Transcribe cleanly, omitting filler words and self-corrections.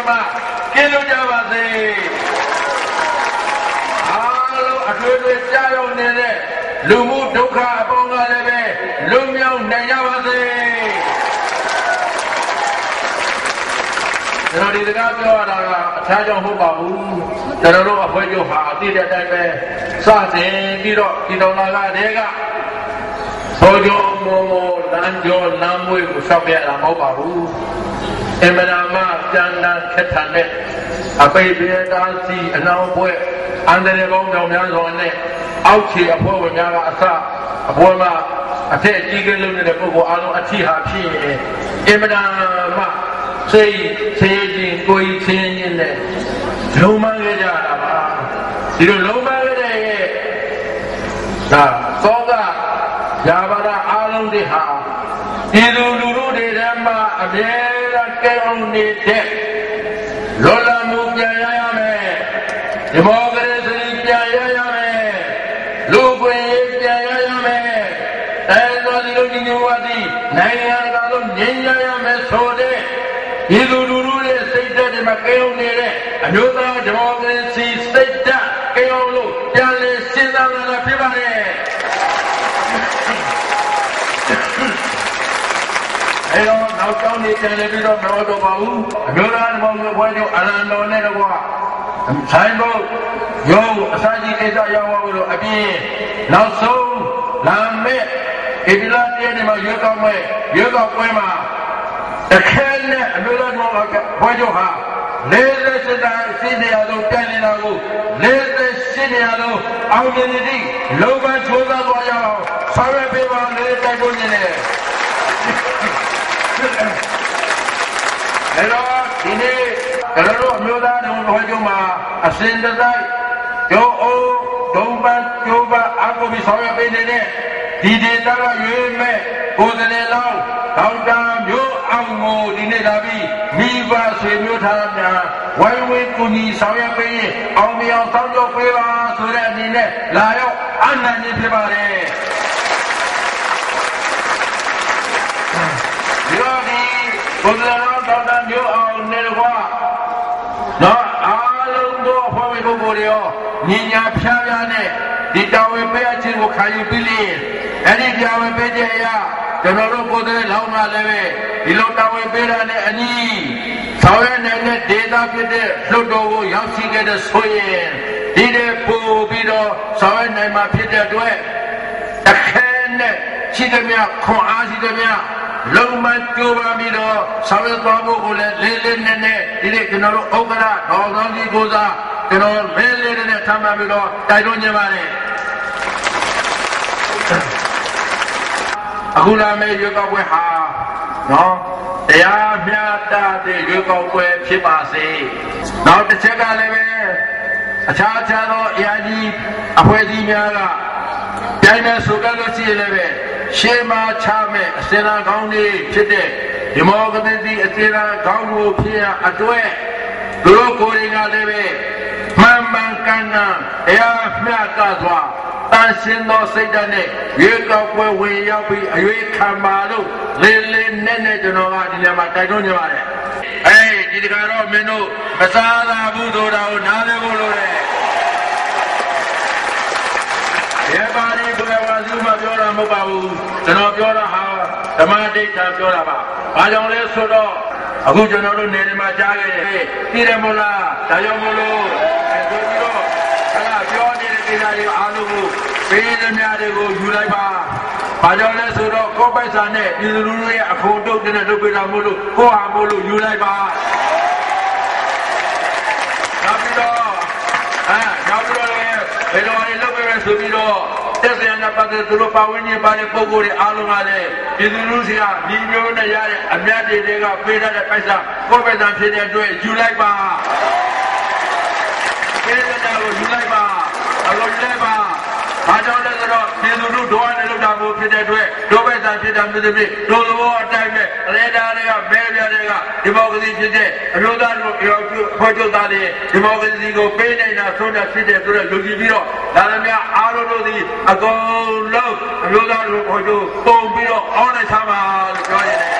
မှာကင်းလို့ကြပါစေအားလုံးအထွေထွေကြားရောက်နေတဲ့လူမှုဒုက္ခအပေါင်းကလည်းပဲလွတ်မြောက်နိုင်ကြပါစေကျွန်တော်ဒီစကားပြောရတာကအထားကြောင့်မဟုတ်ပါဘူးကျွန်တော်တို့အဖွဲ့ချုပ်ဟာအတိအကျတိုင်းပဲစတင်ပြီးတော့ဒီတော်လာကတည်းကဆိုကြမောလမ်းကျော်လမ်းမွေးကိုဆောက်ပြရတာမဟုတ်ပါဘူးအမနာမပြန်တန်းခက်ထန်တဲ့အပိတ်ပြေတားစီအနောက်ဘွဲအန္တရာယ်ကောင်းကြောင်များစွာနဲ့အောက်ခြေအဖွဲ့ဝင်များကအစအပေါ်မှာအထက်ကြီးကလေးနေတဲ့ပုဂ္ဂိုလ်အားလုံးအထီးဟာဖြစ်ရင်အမနာမစိတ်သေးခြင်းကိုယ်ချင်းချင်းနဲ့လုံးမခဲ့ကြတာပါဒီလိုလုံးမခဲ့တဲ့ဒါသောကယာဘာဒအားလုံးတွေဟာဒီလူတို့တွေထဲမှာအမြဲတမ်းကဲအောင်နေတဲ့လောလမှုပြန်ရရမယ်ဒီမောကရေစီပြန်ရရမယ်လူ့ခွင့်ရေးပြန်ရရမယ်အဲဒါဒီလိုညီညွတ်ဝသည်နိုင်ငံတော်လုံးငြိမ်းချမ်းရမယ်ဆိုတဲ့ဒီလူတို့ရဲ့စိတ်ဓာတ်တွေမှာကဲအောင်နေတဲ့အမျိုးသားဒီမိုကရေစီစိတ်ဓာတ်ကဲအောင်လို့ပြန်လည်စဉ်းစားလာတာဖြစ်ပါတယ်အဲတော့နောက်ကြောင်းနေပြန်လည်ပြီးတော့မတော်တော့ပါဘူးအမျိုးသားဒီမိုကရေစီဖွဲ့ချုပ်အလံတော်နဲ့တော့ဆိုင်ဖို့ရုံးအစာကြီးကိစ္စရောက်အောင်လို့အပြင်နောက်ဆုံးလာမဲ့ဧပြီလတရက်နေ့မှာရွေးကောက်ပွဲမှာတခဲနဲ့အမျိုးသားတော်ကဖွဲ့ချုပ်ဟာ48တာစီနေရတော့ပြန်နေတာကို48နေရတော့အောင်မြင်သည့်လောဘချိုးသားသွားရအောင်ဆောင်ရွက်ပေးပါလေတိုက်တွန်းနေတယ်အဲတော့ဒီနေ့ကျွန်တော်တို့အမျိုးသားတော်ဖွဲ့ချုပ်မှာအစဉ်တစိုက်ရုံးအိုးဒုံပန်းကျိုးပန်းအကူပြီးဆောင်ရွက်ပေးနေတဲ့ဒီဒေသကရွေးမဲ့ကိုယ်စနေလောင်းဒေါက်တာမျိုးအောင်ကိုဒီနေ့လာပြီးမိဘဆွေမျိုးထားများဝိုင်းဝန်းကူညီဆောင်ရွက်ပေးရင်အောင်မြောင်ဆောင်ရွက်ပေးပါဆိုတဲ့အနေနဲ့လာရောက်အနန္တဖြစ်ပါတယ်ဒီတော့ဒီကိုယ်စနေလောင်းဒေါက်တာမျိုးအောင်နဲ့ကွာနော်အားလုံးသောအဖွဲ့ဝင်ပုဂ္ဂိုလ်တွေရောညီညာဖျားဖျားနဲ့ဒီတာဝန်ပေးအပ်ခြင်းကိုခံယူပြီးလျင်အဲ့ဒီတာဝန်ပေးခြင်းအရာကျွန်တော်တို့ကိုယ်တိုင်လောင်းလာလည်းပဲဒီလိုတာဝန်ပေးတာနဲ့အညီဆောင်ရွက်နိုင်တဲ့ဒေသဖြစ်တဲ့လွှတ်တော်ကိုရောက်ရှိခဲ့တဲ့ဆိုရင်ဒီတဲ့ပို့ပြီးတော့ဆောင်ရွက်နိုင်မှာဖြစ်တဲ့အတွက်အခက်နဲ့ရှိသမျှခွန်အားရှိသမျှလုံးမကြိုးပမ်းပြီးတော့ဆောင်ရွက်သွားဖို့ကိုလည်းလေးလေးနက်နက်ဒီနေ့ကျွန်တော်တို့ဥက္ကဋ္ဌတော်ဆောင်ကြီးကိုစားကျွန်တော်လေးလေးနက်နက်ထမ်းမှပြီးတော့တိုက်တွန်းနေပါတယ်အခုလာမယ့်ရွေးကောက်ပွဲဟာနော်တရားမျှတတဲ့ရွေးကောက်ပွဲဖြစ်ပါစေနောက်တစ်ချက်ကလည်းပဲအခြားသောအရာကြီးအဖွဲ့အစည်းများကပြိုင်မဲ့ဆိုကြလို့ရှိရင်လည်းပဲရှေးမှာချမဲ့အစင်လာကောင်းတွေဖြစ်တဲ့ဒီမိုကရေစီအစင်လာကောင်းကိုဖြစ်ရအတွက်သူတို့ကိုယ်တွေကလည်းပဲမှန်မှန်ကန်ကန်တရားမျှတစွာတန်ရှင်းသောစိတ်ဓာတ်နဲ့ရွေးကောက်ပွဲဝင်ရောက်ပြီးအရွေးခံပါလို့လေးလေးနက်နက်ကျွန်တော်ကဒီနေရာမှာတိုက်တွန်းနေပါတယ်ဒီတခါတော့မင်းတို့မစားလာဘူးဆိုတာကိုနားလည်ဖို့လိုတယ်ရေပါရီဘုရားဝါစုမှပြောတာမဟုတ်ပါဘူးကျွန်တော်ပြောတာဟာဓမ္မဒိဋ္ဌာပြောတာပါဘာကြောင့်လဲဆိုတော့အခုကျွန်တော်တို့နေနေမှာကြားခဲ့တယ်သိတယ်မို့လားဒါကြောင့်မို့လို့ဆိုပြီးတော့ပြောနေတဲ့ကိစ္စတွေအားလုံးကိုပေးသမျှတွေကိုယူလိုက်ပါဘာကြောင့်လဲဆိုတော့ကိုယ်ပိုက်ဆံနဲ့ပြည်သူလူထုရဲ့အဖို့တုတ်တဲ့လုပ်ပေးတာမို့လို့ကိုဟာမို့လို့ယူလိုက်ပါနောက်ပြီးတော့လည်းဘယ်လိုလဲလုပ်ပေးမယ်ဆိုပြီးတော့တက်စရနာပတ်သက်သူတို့ပါဝင်နေပါတဲ့ပုံကိုယ်တွေအားလုံးကလည်းပြည်သူလူထုကညီမျိုးနဲ့ရတဲ့အမြတ်တွေကပေးတဲ့ပိုက်ဆံကိုယ်ပိုက်ဆံဖြစ်တဲ့အတွက်ယူလိုက်ပါပေးတဲ့ကိုယူလိုက်ပါအလိုယူလိုက်ပါဘာကြောင့်လဲဆိုတော့ပြည်သူလူထုတို့နဲ့လုပ်တာကိုဖြစ်တဲ့အတွက်ဒုပိုက်ဆံဖြစ်တာမျိုးတွေဒုသဘောအတိုင်းပဲရေဒါတွေကမဲပြတွေကဒီမိုကရေစီဖြစ်တဲ့အမျိုးသားတို့ဖွဲ့ချုပ်သားတွေဒီမိုကရေစီကိုပေးနေတာဆုံးတာဖြစ်တဲ့ဆိုတော့လူကြီးပြီးတော့ဒါလည်းများအားလုံးတို့ဒီအကုန်လုံးအမျိုးသားတို့ဖွဲ့ချုပ်ပုံပြီးတော့အောင်းလိုက်ချမှာလို့ပြောရတယ်